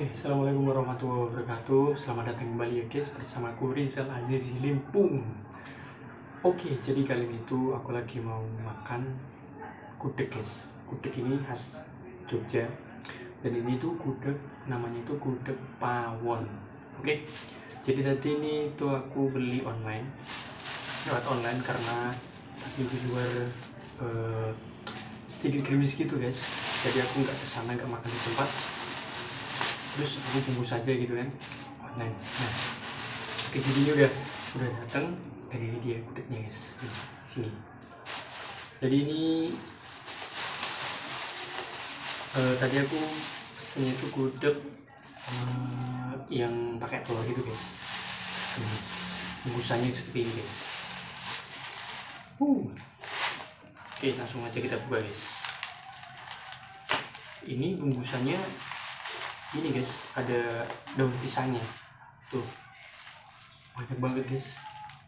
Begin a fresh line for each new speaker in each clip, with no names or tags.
Assalamualaikum warahmatullahi wabarakatuh. Selamat datang kembali ya guys, bersama aku Rizal Azizi Limpung. Oke, jadi kali ini tuh aku lagi mau makan gudeg guys. Gudeg ini khas Jogja. Dan ini tuh gudeg, namanya itu gudeg pawon. Oke, jadi tadi ini tuh aku beli online, lewat online karena tadi di luar sedikit gerimis gitu guys. Jadi aku nggak kesana, nggak makan di tempat. Terus aku bungkus aja gitu kan online. Nah, jadi ini udah datang, dan ini dia gudegnya guys. Nih, sini. Jadi ini tadi aku pesennya itu gudeg yang pakai telur gitu guys. Guys, bungkusannya seperti ini guys. Oke, langsung aja kita buka guys. Ini bungkusannya ini guys, ada daun pisangnya tuh, banyak banget guys.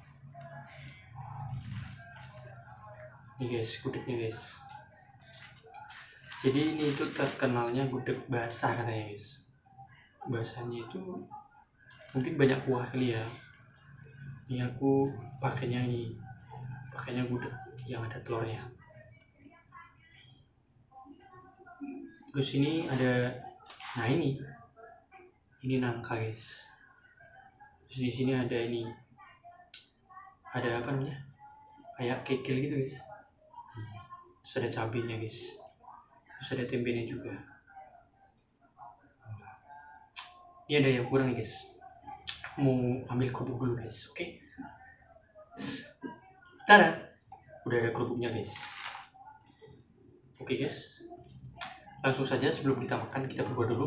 Ini guys gudegnya guys. Jadi ini itu terkenalnya gudeg basah katanya guys. Basahnya itu mungkin banyak kuah kali ya. Ini aku pakainya gudeg yang ada telurnya. Terus ini ada, nah ini nangka guys. Terus di sini ada ada apa namanya, kayak kikil gitu guys. Terus ada cabenya guys. Terus ada tempenya juga. Ini ada yang kurang nih guys. Aku mau ambil kerupuk dulu guys. Oke. Tada, udah ada kerupuknya guys. Oke guys, langsung saja sebelum kita makan kita berdoa dulu.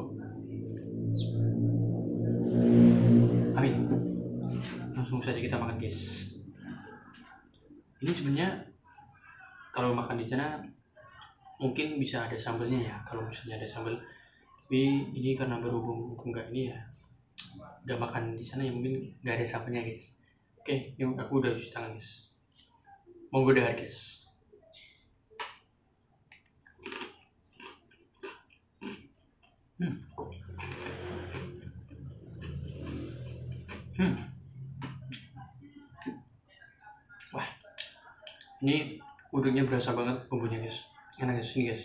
Amin. Langsung saja kita makan guys. Ini sebenarnya kalau makan di sana mungkin bisa ada sambelnya ya, kalau misalnya ada sambel. Tapi ini karena berhubung aku nggak makan di sana ya, mungkin nggak ada sambelnya guys. Oke, ini aku udah cuci tangan guys. Monggo dahar guys. Wah, ini udangnya berasa banget bumbunya guys. Enak guys, ini guys.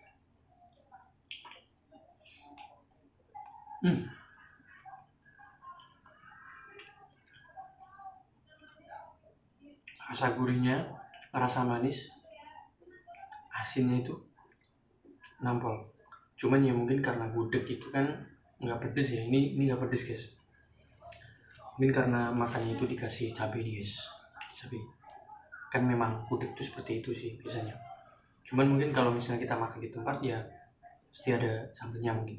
Rasa gurihnya, rasa manis, asinnya itu nampol. Cuman ya mungkin karena gudeg itu kan nggak pedes ya. Ini nggak pedes guys. Mungkin karena makannya itu dikasih cabai nih guys. Cabai. Kan memang gudeg itu seperti itu sih biasanya. Cuman mungkin kalau misalnya kita makan di tempat ya pasti ada sambelnya mungkin.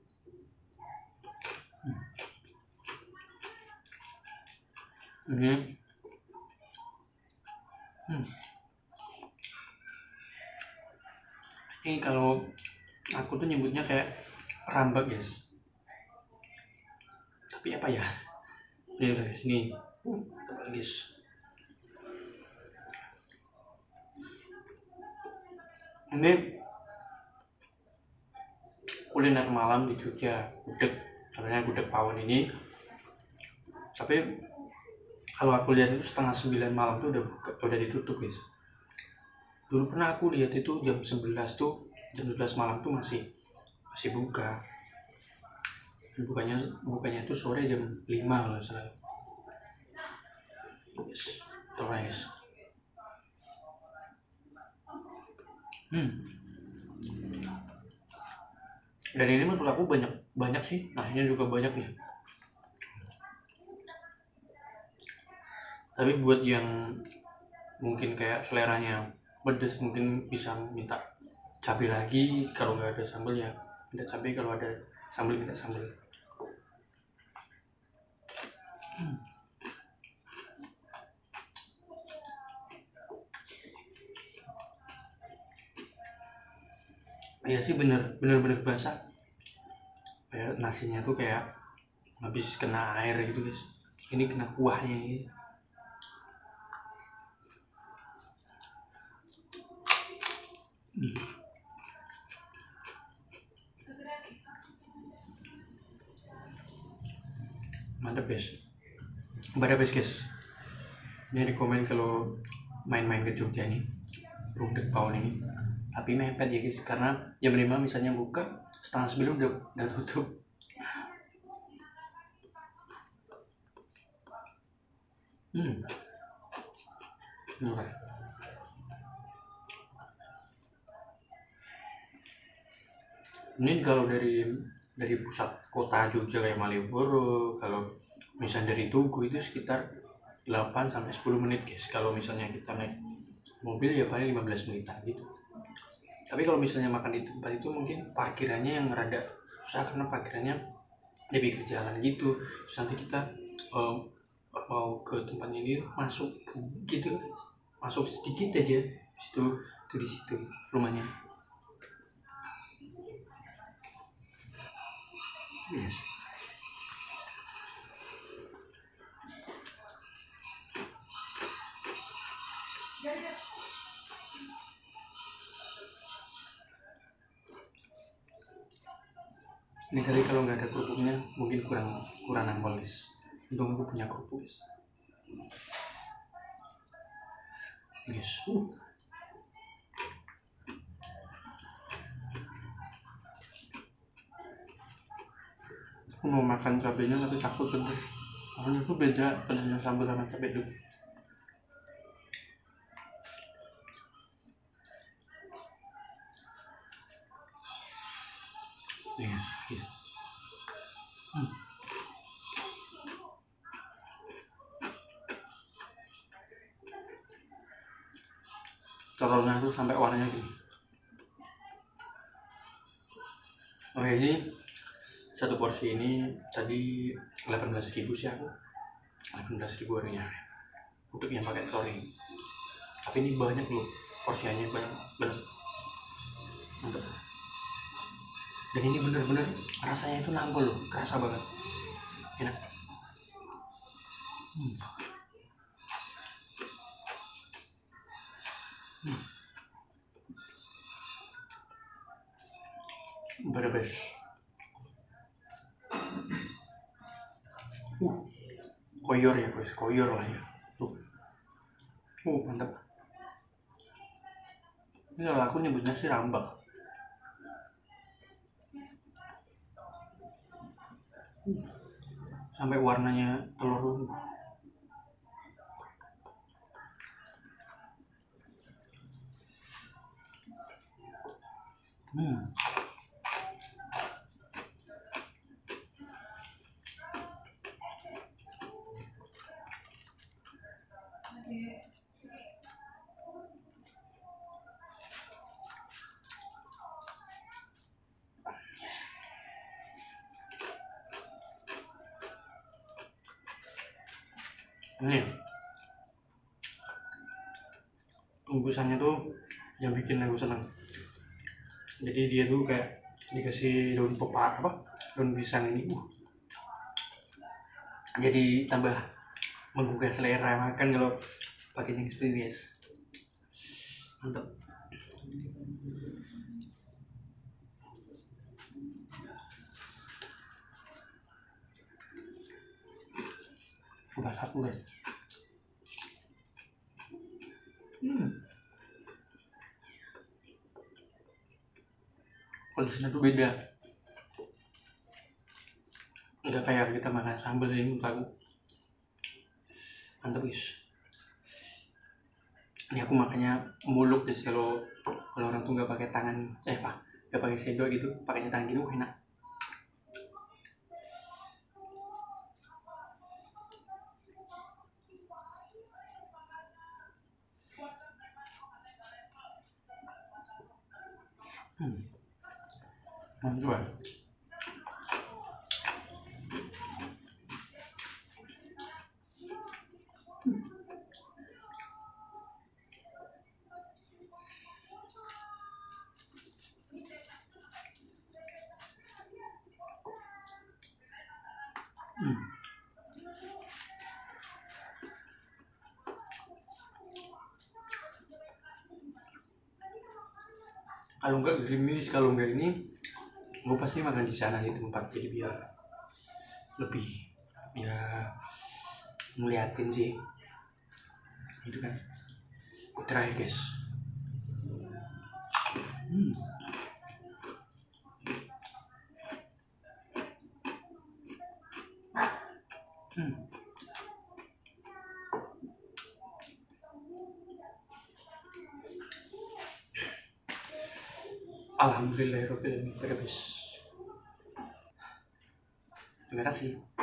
Ini kalau aku tuh nyebutnya kayak rambak guys. Tapi apa ya? Ini guys, ini tebal guys. Ini kuliner malam di Jogja, gudeg, namanya gudeg pawon ini. Tapi kalau aku lihat itu setengah 9 malam tuh udah ditutup guys. Dulu pernah aku lihat itu jam 11 tuh, jam 11 malam tuh masih buka. Bukanya tuh sore jam 5 kalau salah. Yes, guys. Dan ini menurut aku banyak sih, nasinya juga banyak nih. Tapi buat yang mungkin kayak seleranya pedes mungkin bisa minta cabai lagi. Kalau nggak ada sambal ya minta cabai, kalau ada sambal minta sambal. Ya sih, bener basah. Kayak nasinya tuh kayak habis kena air gitu guys. Ini kena kuahnya ini. mantep guys, best guys. Ini rekomen kalau main-main ke Jogja nih, Rudek Pawon ini. Tapi mepet ya guys, karena jam 5 misalnya buka, setengah 9 udah tutup. Murah. Ini kalau dari pusat kota Jogja kayak Malioboro, kalau misalnya dari Tugu itu sekitar 8 sampai 10 menit guys. Kalau misalnya kita naik mobil ya paling 15 menit gitu. Tapi kalau misalnya makan di tempat itu mungkin parkirannya yang rada susah, karena parkirannya lebih ke jalan gitu. Terus nanti kita mau ke tempat ini masuk gitu, masuk sedikit aja situ, tuh di situ rumahnya. Yes. Ini tadi kalau nggak ada kerupuknya mungkin kurang nampol guys. Untung aku punya kerupuk guys. Yes. Aku mau makan cabenya tapi takut pedes. Karena itu beda pedasnya sambal sama cabai itu. Yes. Telurnya tuh sampai warnanya gini. Oke, ini satu porsi ini tadi 18.000 sih aku. 18.000 harganya. Untuk yang pakai telur ini. Tapi ini banyak loh, porsinya banyak banget. Mantap. Dan ini bener-bener rasanya itu nampol loh, kerasa banget, enak. Best. Koyor ya guys, koyor lah ya. Tuh. Mantap. Ini kalau aku nyebutnya sih rambak. Sampai warnanya telur. Ini bungkusannya tuh yang bikin aku senang. Jadi dia tuh kayak dikasih daun daun pisang ini. Jadi tambah menggugah selera makan kalau pakai yang seperti ini guys. Mantap. Coba satu guys. Kondisinya tuh beda, nggak kayak kita makan sambal ini. Menurut aku mantap guys. Ini aku makannya muluk guys. Kalau orang tuh nggak pakai tangan, nggak pakai sendok gitu, pakainya tangan gini, enak. Mantap. Kalau nggak gerimis, kalau nggak ini, gue pasti makan di sana di tempat, jadi biar lebih ya ngeliatin sih itu kan. Terakhir guys. Alhamdulillahirobbilalamin. Terima kasih.